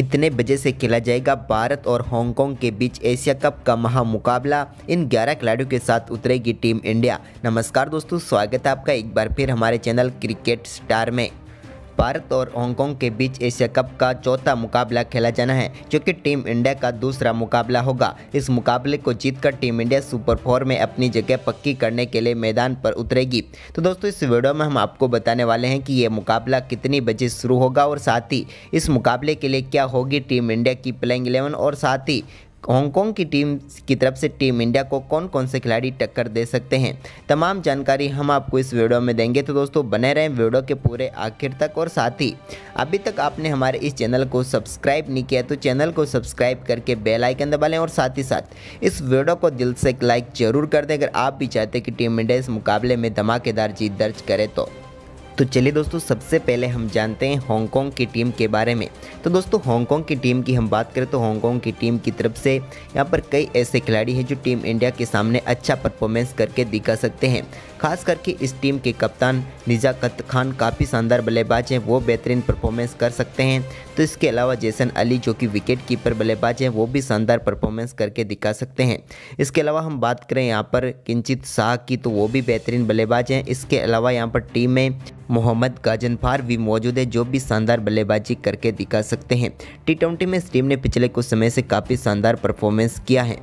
कितने बजे से खेला जाएगा भारत और हांगकांग के बीच एशिया कप का महामुकाबला। इन 11 खिलाड़ियों के साथ उतरेगी टीम इंडिया। नमस्कार दोस्तों, स्वागत है आपका एक बार फिर हमारे चैनल क्रिकेट स्टार में। भारत और हांगकांग के बीच एशिया कप का चौथा मुकाबला खेला जाना है, जो कि टीम इंडिया का दूसरा मुकाबला होगा। इस मुकाबले को जीतकर टीम इंडिया सुपर 4 में अपनी जगह पक्की करने के लिए मैदान पर उतरेगी। तो दोस्तों, इस वीडियो में हम आपको बताने वाले हैं कि ये मुकाबला कितनी बजे शुरू होगा और साथ ही इस मुकाबले के लिए क्या होगी टीम इंडिया की प्लेइंग 11 और साथ ही हांगकांग की टीम की तरफ से टीम इंडिया को कौन कौन से खिलाड़ी टक्कर दे सकते हैं। तमाम जानकारी हम आपको इस वीडियो में देंगे। तो दोस्तों, बने रहें वीडियो के पूरे आखिर तक। और साथ ही अभी तक आपने हमारे इस चैनल को सब्सक्राइब नहीं किया तो चैनल को सब्सक्राइब करके बेल आइकन दबा लें और साथ ही साथ इस वीडियो को दिल से एक लाइक जरूर कर दें अगर आप भी चाहते हैं कि टीम इंडिया इस मुकाबले में धमाकेदार जीत दर्ज करे। तो चलिए दोस्तों, सबसे पहले हम जानते हैं हांगकांग की टीम के बारे में। तो दोस्तों, हांगकांग की टीम की हम बात करें तो हांगकांग की टीम की तरफ से यहाँ पर कई ऐसे खिलाड़ी हैं जो टीम इंडिया के सामने अच्छा परफॉर्मेंस करके दिखा सकते हैं। खास करके इस टीम के कप्तान निजाकत खान काफ़ी शानदार बल्लेबाज हैं, वो बेहतरीन परफॉर्मेंस कर सकते हैं। तो इसके अलावा जैसन अली जो कि विकेट कीपर बल्लेबाज हैं, वो भी शानदार परफॉर्मेंस करके दिखा सकते हैं। इसके अलावा हम बात करें यहाँ पर किंचित शाह की, तो वो भी बेहतरीन बल्लेबाज हैं। इसके अलावा यहाँ पर टीम में मोहम्मद गाजनफार भी मौजूद है, जो भी शानदार बल्लेबाजी करके दिखा सकते हैं। टी20 में इस टीम ने पिछले कुछ समय से काफ़ी शानदार परफॉर्मेंस किया है।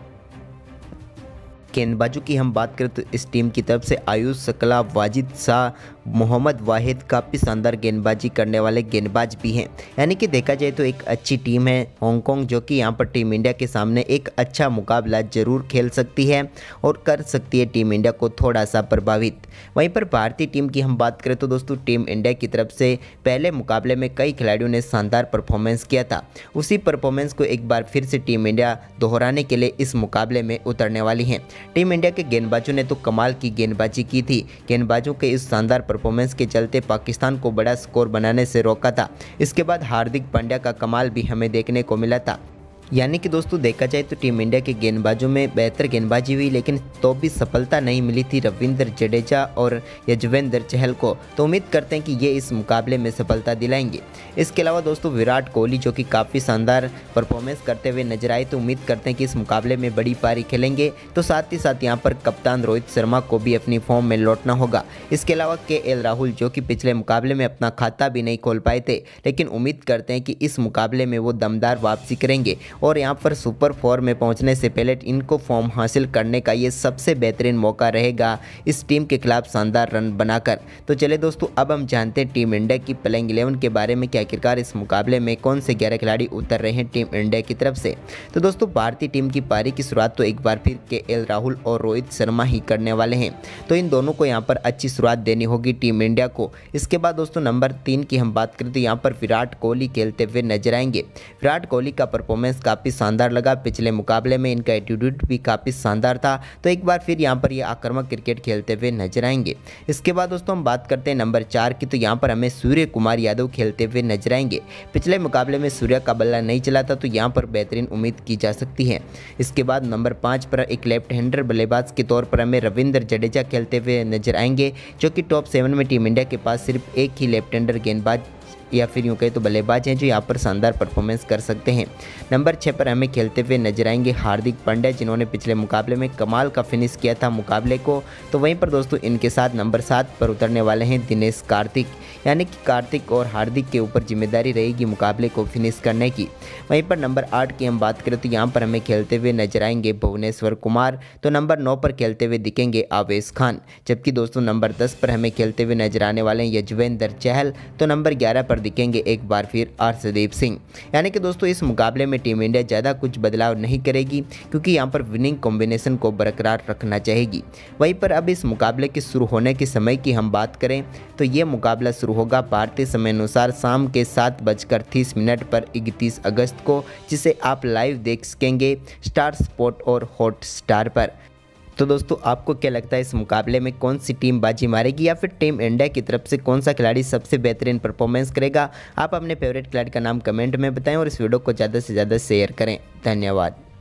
गेंदबाजों की हम बात करें तो इस टीम की तरफ से आयुष शुक्ला, वाजिद शाह, मोहम्मद वाहिद काफ़ी शानदार गेंदबाजी करने वाले गेंदबाज भी हैं। यानी कि देखा जाए तो एक अच्छी टीम है हांगकांग, जो कि यहाँ पर टीम इंडिया के सामने एक अच्छा मुकाबला जरूर खेल सकती है और कर सकती है टीम इंडिया को थोड़ा सा प्रभावित। वहीं पर भारतीय टीम की हम बात करें तो दोस्तों, टीम इंडिया की तरफ से पहले मुकाबले में कई खिलाड़ियों ने शानदार परफॉर्मेंस किया था। उसी परफॉर्मेंस को एक बार फिर से टीम इंडिया दोहराने के लिए इस मुकाबले में उतरने वाली है। टीम इंडिया के गेंदबाजों ने तो कमाल की गेंदबाजी की थी। गेंदबाजों के इस शानदार परफॉर्मेंस के चलते पाकिस्तान को बड़ा स्कोर बनाने से रोका था। इसके बाद हार्दिक पांड्या का कमाल भी हमें देखने को मिला था। यानी कि दोस्तों, देखा जाए तो टीम इंडिया के गेंदबाजों में बेहतर गेंदबाजी हुई, लेकिन तो भी सफलता नहीं मिली थी रविंद्र जडेजा और यजुवेंद्र चहल को। तो उम्मीद करते हैं कि ये इस मुकाबले में सफलता दिलाएंगे। इसके अलावा दोस्तों, विराट कोहली जो कि काफ़ी शानदार परफॉर्मेंस करते हुए नजर आए, तो उम्मीद करते हैं कि इस मुकाबले में बड़ी पारी खेलेंगे। तो साथ ही साथ यहाँ पर कप्तान रोहित शर्मा को भी अपनी फॉर्म में लौटना होगा। इसके अलावा KL राहुल जो कि पिछले मुकाबले में अपना खाता भी नहीं खोल पाए थे, लेकिन उम्मीद करते हैं कि इस मुकाबले में वो दमदार वापसी करेंगे और यहाँ पर सुपर 4 में पहुँचने से पहले इनको फॉर्म हासिल करने का ये सबसे बेहतरीन मौका रहेगा इस टीम के खिलाफ शानदार रन बनाकर। तो चले दोस्तों, अब हम जानते हैं टीम इंडिया की प्लेइंग 11 के बारे में कि आखिरकार इस मुकाबले में कौन से 11 खिलाड़ी उतर रहे हैं टीम इंडिया की तरफ से। तो दोस्तों, भारतीय टीम की पारी की शुरुआत तो एक बार फिर KL राहुल और रोहित शर्मा ही करने वाले हैं। तो इन दोनों को यहाँ पर अच्छी शुरुआत देनी होगी टीम इंडिया को। इसके बाद दोस्तों, नंबर 3 की हम बात करें तो यहाँ पर विराट कोहली खेलते हुए नजर आएंगे। विराट कोहली का परफॉर्मेंस काफ़ी शानदार लगा। पिछले मुकाबले में इनका एटीट्यूड भी काफ़ी शानदार था। तो एक बार फिर यहाँ पर ये आक्रामक क्रिकेट खेलते हुए नजर आएंगे। इसके बाद दोस्तों, हम बात करते हैं नंबर 4 की, तो यहाँ पर हमें सूर्य कुमार यादव खेलते हुए नजर आएंगे। पिछले मुकाबले में सूर्य का बल्ला नहीं चला था, तो यहाँ पर बेहतरीन उम्मीद की जा सकती है। इसके बाद नंबर 5 पर एक लेफ्ट हैंडर बल्लेबाज के तौर पर हमें रविंद्र जडेजा खेलते हुए नजर आएंगे, जो कि टॉप 7 में टीम इंडिया के पास सिर्फ एक ही लेफ्ट हैंडर गेंदबाज या फिर यूँ कहें तो बल्लेबाज हैं जो यहाँ पर शानदार परफॉर्मेंस कर सकते हैं। नंबर 6 पर हमें खेलते हुए नजर आएंगे हार्दिक पांड्या, जिन्होंने पिछले मुकाबले में कमाल का फिनिश किया था मुकाबले को। तो वहीं पर दोस्तों, इनके साथ नंबर 7 पर उतरने वाले हैं दिनेश कार्तिक। यानी कि कार्तिक और हार्दिक के ऊपर जिम्मेदारी रहेगी मुकाबले को फिनिश करने की। वहीं पर नंबर 8 की हम बात करें तो यहाँ पर हमें खेलते हुए नजर आएंगे भुवनेश्वर कुमार। तो नंबर 9 पर खेलते हुए दिखेंगे आवेश खान। जबकि दोस्तों, नंबर 10 पर हमें खेलते हुए नजर आने वाले हैं यजुवेंद्र चहल। तो नंबर 11 पर दिखेंगे एक बार फिर अर्शदीप सिंह। यानी कि दोस्तों, इस मुकाबले में टीम इंडिया ज़्यादा कुछ बदलाव नहीं करेगी, क्योंकि यहाँ पर विनिंग कॉम्बिनेशन को बरकरार रखना चाहेगी। वहीं पर अब इस मुकाबले के शुरू होने के समय की हम बात करें तो ये मुकाबला शुरू होगा भारतीय समय अनुसार शाम के 7:30 पर 31 अगस्त को, जिसे आप लाइव देख सकेंगे स्टार स्पोर्ट और हॉटस्टार पर। तो दोस्तों, आपको क्या लगता है इस मुकाबले में कौन सी टीम बाजी मारेगी या फिर टीम इंडिया की तरफ से कौन सा खिलाड़ी सबसे बेहतरीन परफॉर्मेंस करेगा? आप अपने फेवरेट खिलाड़ी का नाम कमेंट में बताएं और इस वीडियो को ज़्यादा से ज़्यादा शेयर करें। धन्यवाद।